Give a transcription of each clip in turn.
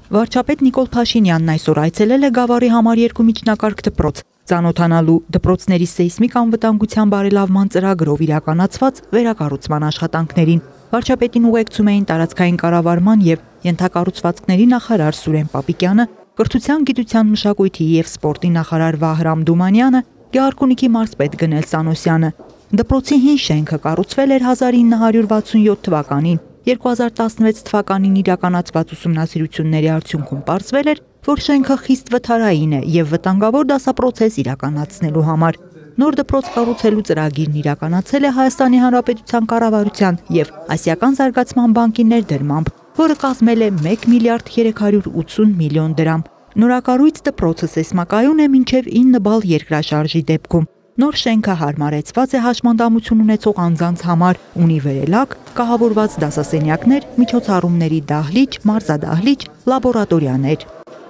Վարչապետ Նիկոլ Փաշինյանն այսօր այցելել է Գավառի համար 2 միջնակարգ դպրոց, ծանոթանալու դպրոցների սեյսմիկ անվտանգության բարելավման ծրագրով իրականացված վերակառուցման աշխատանքներին։ Վարչապետին ուղեկցում էին տարածքային կառավարման և ենթակառուցվածքների նախարար Սուրեն Պապիկյանը, կրթության, գիտության, մշակույթի և սպորտի նախարար Վահրամ Դումանյանը, Գեղարքունիքի մարզպետ Գնել Սանոսյանը։ Դպրոցի հին շենքը կառուցվել էր 1967 թվականին։ 2016 թվականին իրականացված ուսումնասիրությունների արդյունքում պարզվել էր, որ շենքը խիստ վթարային է և վտանգավոր դասապրոցես իրականացնելու համար։ Նոր դպրոց կառուցելու ծրագիրն իրականացել է Հայաստանի Հանրապետության կառավարության և Ասիական զարգացման բանկի ներդրմամբ, որը կազմել է 1 միլիարդ 380 միլիոն դրամ։ Նորակառույց դպրոցը սեյսմակայուն է մինչև 9 բալ երկրաշարժի դեպքում։ Նոր շենքը հարմարեցված է հաշմանդամություն ունեցող անձանց համար, ունի վերելակ, կահավորված դասասենյակներ, միջոցառումների դահլիճ, մարզադահլիճ, լաբորատորիաներ։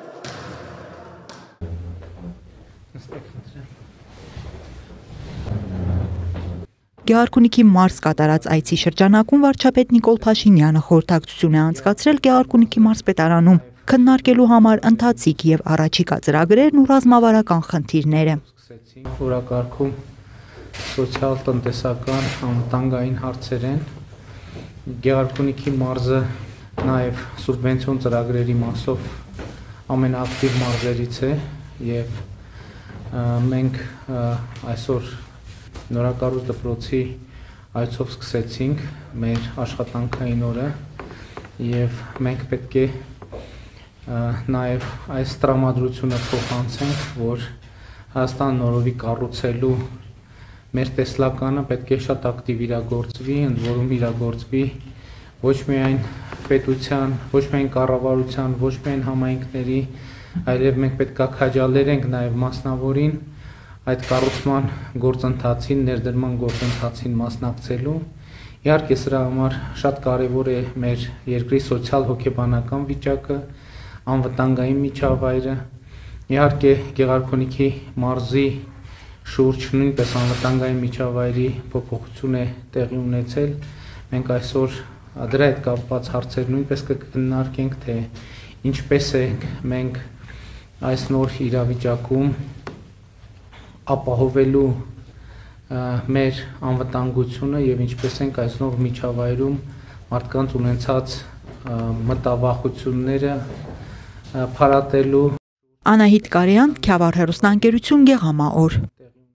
Գեղարքունիքի մարզ կատարած այցի շրջանակում վարչապետ Նիկոլ Փաշինյանը խորհրդակցություն է անցկացրել Գեղարքունիքի մարզպետարանում, քննարկելու համար ընթացիկ և առաջիկա ծրագրերն ու ռազմավարական խնդիրները։ Օրակարգում սոցիալ-տնտեսական անվտանգային հարցեր են։ Գեղարքունիքի մարզը նաև սուբվենցիոն ծրագրերի մասով ամենաակտիվ մարզերից է և մենք այսօր նորակառույց դպրոցի այցով սկսեցինք մեր աշխատանքային օրը և մենք պետք է նաև այս տրամադրությունը փոխանցենք, որ Հայաստան նորովի կառուցելու մեր տեսլականը պետք է շատ ակտիվ իրագործվի, ընդ որում իրագործվի ոչ միայն պետության, ոչ միայն կառավարության, ոչ միայն համայնքների, այլև մենք պետք է քաջալերենք նաև մասնավորին այդ կառուցման գործընթացին, ներդրման գործընթացին մասնակցելու։ Իհարկե սրա համար շատ կարևոր է մեր երկրի սոցիալ-հոգեբանական վիճակը, անվտանգային միջավայրը։ Իհարկե Գեղարքունիքի մարզի շուրջ նույնպես անվտանգային միջավայրի փոփոխություն է տեղի ունեցել։ Մենք այսօր դրա հետ կապված հարցեր նույնպես կքննարկենք, թե ինչպես ենք մենք այս նոր իրավիճակում ապահովելու մեր անվտանգությունը և ինչպես ենք այս նոր միջավայրում մարդկանց ունեցած մտավախությունները փարատելու։ Անահիտ Կարեյան, Քյավառ հեռուստաընկերություն, Գեղամա օր։